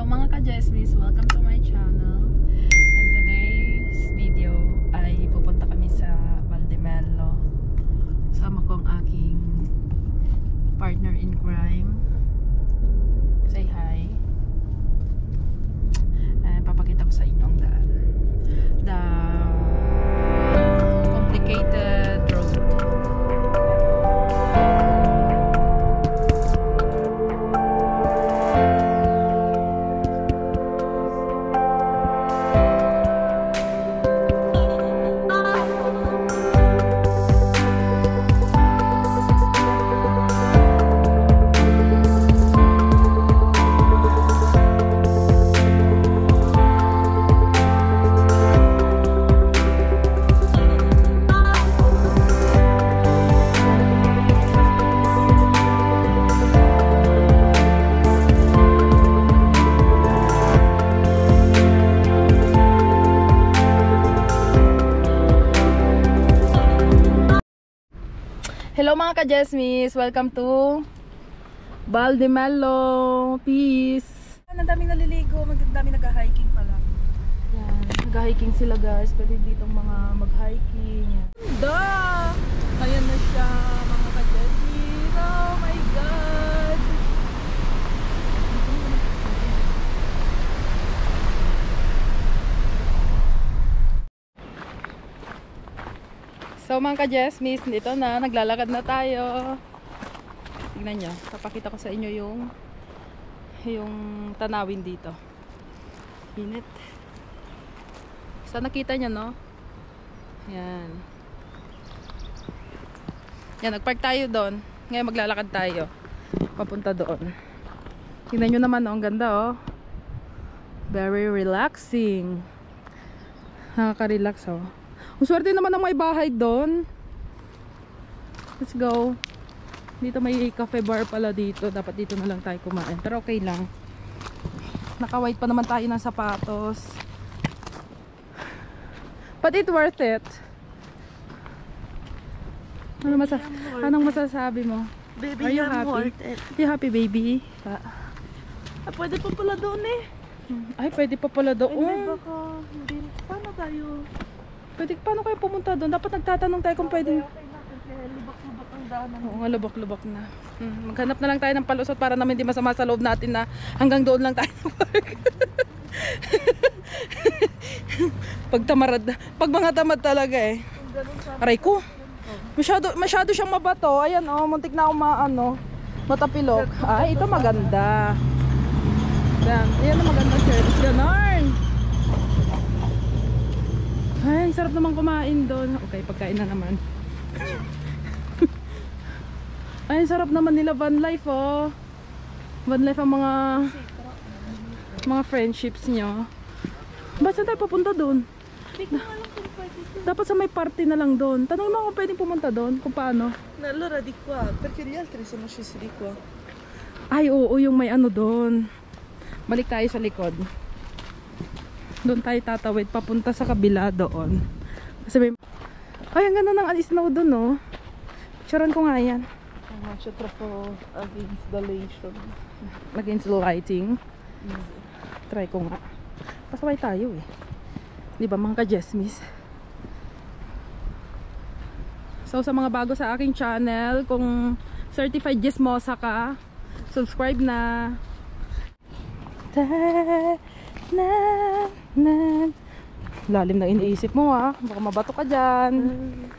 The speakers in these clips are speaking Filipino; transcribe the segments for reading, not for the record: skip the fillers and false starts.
Hello mga ka-Jesmis, welcome to my channel. And today's video ay pupunta kami sa Valdemelo. Sama ko ang aking partner in crime. Say hi. And papakita ko sa inyo ang daan. The complicated road. Hello mga ka-Jesmis, welcome to Valdemelo. Peace. Ang daming naliligo, ang daming nag-hiking pala. Yan, nag-hiking sila guys. Pwede ditong mga mag-hiking. Da! Ayan na siya mga ka-Jesmis. Oh my God! So mga ka-Jesmis, dito na, naglalakad na tayo. Tignan nyo, papakita ko sa inyo yung tanawin dito. Init. So nakita nyo no? Yan. Yan, nagpark tayo doon. Ngayon maglalakad tayo papunta doon. Tignan nyo naman, oh, ang ganda oh. Very relaxing. Nakaka-relax oh. Ang swerte naman ng may bahay doon. Let's go. Dito may cafe bar pala dito. Dapat dito na lang tayo kumain. Pero okay lang. Naka-white pa naman tayo ng sapatos. But it's worth it. Anong masasabi mo? Baby, Are you I'm happy? worth it. You happy, baby? Pwede pa pala doon eh. Ay, pwede pa pala doon. Hindi, baka hindi. Paano tayo? Pwede, paano kayo pumunta doon? Dapat nagtatanong tayo kung pwede. Okay natin kaya lubak-lubak ang daanan. Oo nga, lubak-lubak na. Maghanap na lang tayo ng palusot para naman hindi masama sa loob natin na hanggang doon lang tayo park. Pag mga tamad talaga eh. Aray ko. Masyado siyang mabato. Ayan oh, muntik na ako matapilok. Ay, ito maganda. Ayan ang maganda service. Ganarn. Ay, sarap naman kumain doon. Okay, pagkain na naman. Ay, sarap naman nila van life oh. Van life ang mga friendships nyo. Basta tayo papunta doon. Dapat sa may party na lang doon. Tanong mo kung pwedeng pumunta doon, kung paano. Allora di qua, perché gli altri sono scesi di qua. Ay, oo, yung may doon. Balik tayo sa likod. Doon tayo tatawid papunta sa kabila doon. Kasi may... Ay, ang ganda ng snow doon oh. Picturean ko nga yan. C'è troppo installation. Against the lighting. Try ko nga. Pasaway tayo eh. Di ba mga ka-Jesmis? So sa mga bago sa aking channel, kung certified Jesmosa ka, subscribe na. Lalim na iniisip mo ah. Baka mabato ka dyan.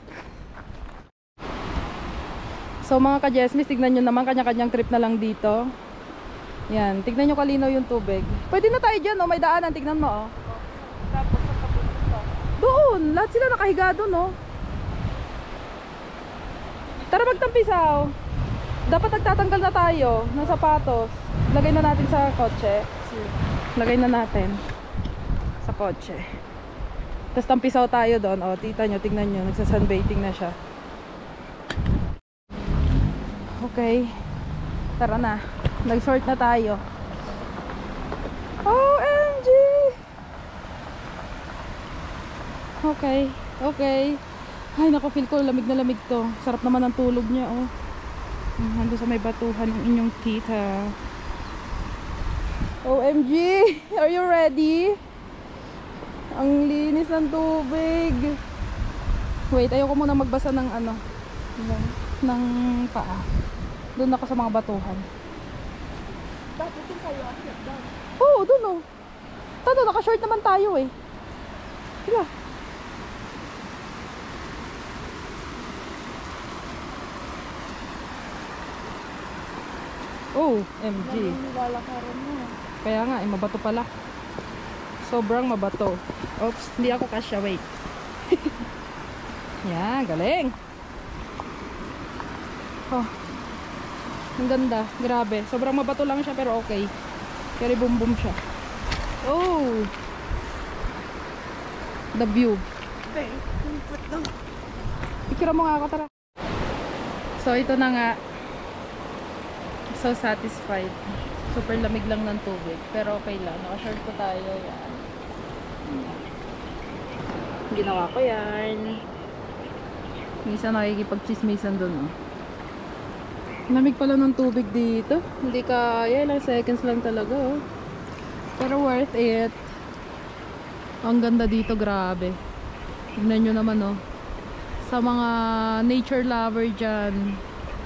So mga ka-Jesmis, tignan nyo naman, kanya-kanyang trip na lang dito. Yan, tignan nyo kalinaw yung tubig. Pwede na tayo dyan, oh. May daanan, tignan mo oh. Tapos sa papunta. Doon, lahat sila nakahiga doon oh. Tara magtampisaw. Dapat nagtatanggal na tayo ng sapatos. Lagay na natin sa kotse. Lagay na natin sa kotse. Tapos tampisaw tayo doon. O, tita nyo, tignan nyo. Nagsasunbathing na siya. Okay. Tara na. Nag-short na tayo. OMG! Okay. Okay. Ay, naku, feel ko lamig na lamig to. Sarap naman ang tulog niya, oh. Nandun sa may batuhan ng inyong tita. OMG! Are you ready? Ang linis ng tubig. Wait, ayoko muna magbasa ng ano, ng paa. Doon ako sa mga batuhan. Bakit yung kayo akyat daw? Oo, doon oh. Tado, naka-short naman tayo eh. Diba? Oh, MG. Nilalakaran mo. Kaya nga, mabato pala. Sobrang mabato. Oops, hindi ako kasya. Wait. Yan, galing. Oh, ang ganda. Grabe. Sobrang mabato lang siya pero okay. Kaya boom boom siya. Oh, the view. Be, kumput daw. Picture mo nga ako, tara. So, ito na nga. So satisfied. Super lamig lang ng tubig. Pero okay lang. Naka-short ko tayo. Yan. Ginawa ko yan. Minsan nakikipag-chismisan dun. Oh. Lamig pala ng tubig dito. Hindi kaya. Ilang seconds lang talaga. Oh. Pero worth it. Ang ganda dito. Grabe. Tignan nyo naman. Oh. Sa mga nature lover dyan,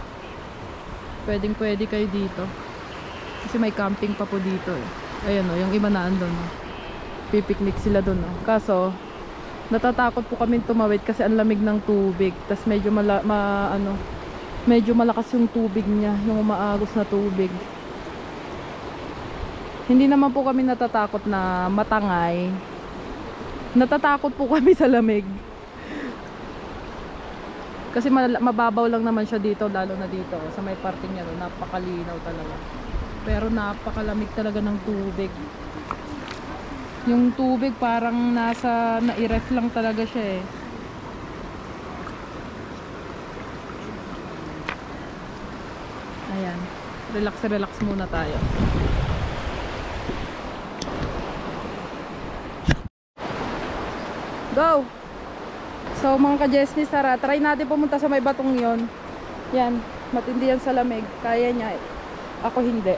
pwede kayo dito. Kasi may camping pa po dito eh. Ayan o, yung iba na andun. Pipiknik sila dun o. Kaso, natatakot po kami tumawid kasi ang lamig ng tubig. Tas medyo medyo malakas yung tubig niya. Yung umaagos na tubig. Hindi naman po kami natatakot na matangay. Natatakot po kami sa lamig. Kasi mababaw lang naman siya dito, lalo na dito sa may parting niya, napakalinaw talaga. Pero napakalamig talaga ng tubig. Yung tubig parang na-ref lang talaga siya eh. Ayan, relax muna tayo. Go! So mga ka-Jesnis, tara, try natin pumunta sa may batong yon. Yan, matindi yan sa lamig. Kaya niya eh. Ako hindi.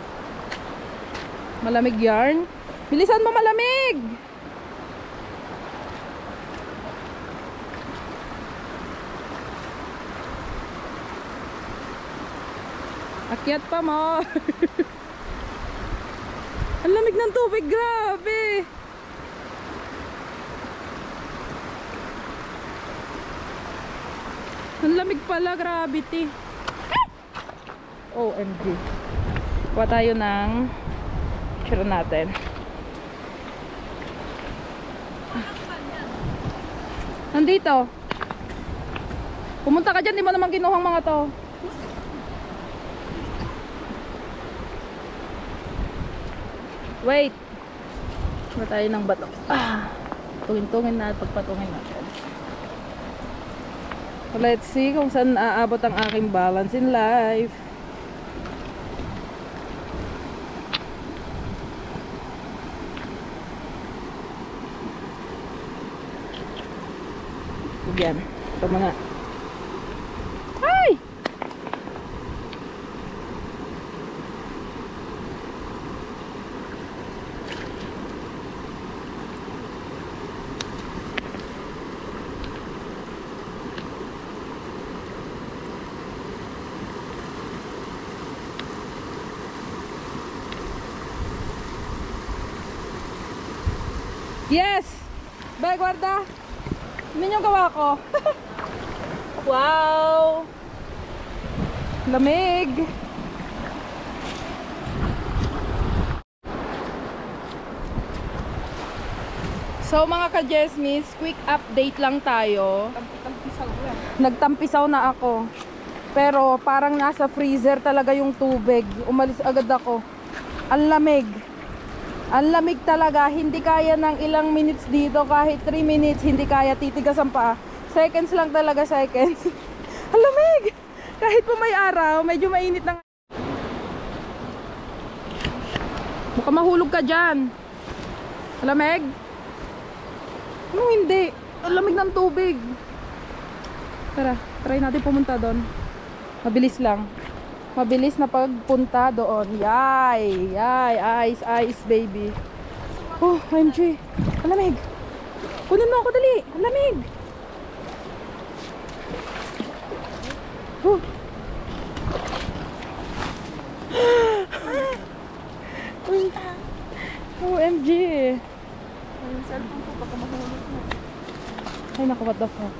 Malamig yarn. Bilisan mo, malamig! Akyat pa mo. Ang lamig ng tubig, grabe! Ang lamig pala, gravity. OMG. Kuha tayo ng picture natin. Nandito. Pumunta ka dyan, di mo naman kinuhang mga to. Wait. Kuha tayo ng bato. Tungin-tungin na at pagpatungin natin. Let's see kung saan aabot ang aking balance in life. Yan. Ito muna. Ay! Yes! Bay, guarda! Ano yung gawa ko? Wow! Lamig! So mga ka-Jesmis, quick update lang tayo. Nagtampisaw na ako. Pero parang nasa freezer talaga yung tubig. Umalis agad ako. Ang lamig. Ang lamig talaga, hindi kaya ng ilang minutes dito, kahit 3 minutes, hindi kaya, titigas ang paa. Seconds lang talaga, seconds. Ang lamig! Kahit po may araw, medyo mainit na. Mukhang mahulog ka dyan. Ang lamig? Ano hindi? Ang lamig ng tubig. Tara, try natin pumunta doon. Mabilis lang. Mabilis na pagpunta doon. Yay! Yay! Ice, ice, baby. Oh, OMG. Ang lamig. Kunin mo ako, dali. Ang lamig. Oh. OMG. Yung cellphone ko, baka mahulog na. Ay, naku, what the fuck.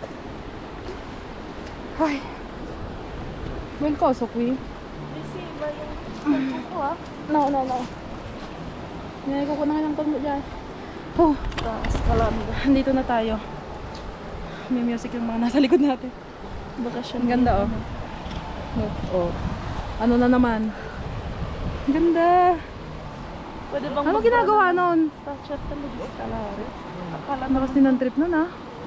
Ay. Well, Kosokwi. Receiver yung cellphone ko ah. No. Ngayon ko na ng tagmo dyan. Oh, Taas kalanda. andito na tayo. May music yung mga nasa likod natin. Bakasyon. Ang ganda, oh. Oh. Ano na naman? Ang ganda. Pwede bang Ano ginagawa nun? Toucher talaga kalari. Akala Ang lakas din ng trip nun, ah.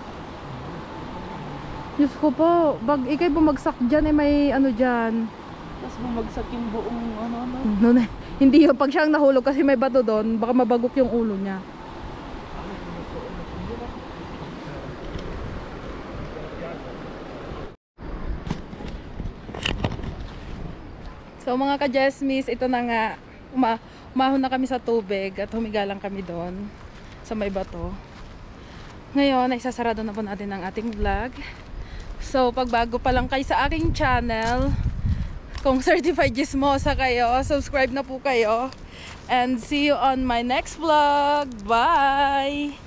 Diyos ko po, pag ikay bumagsak dyan, eh may ano dyan. Tapos bumagsak yung buong ano. No, hindi yun. Pag siyang nahulog kasi may bato doon, baka mabagok yung ulo niya. So mga ka-Jesmis, ito na nga. Umahon na kami sa tubig at humiga lang kami doon sa may bato. Ngayon, ay sasarado na po natin ang ating vlog. So, pag bago pa lang kayo sa aking channel, kung certified Gismosa kayo, subscribe na po kayo. And see you on my next vlog. Bye!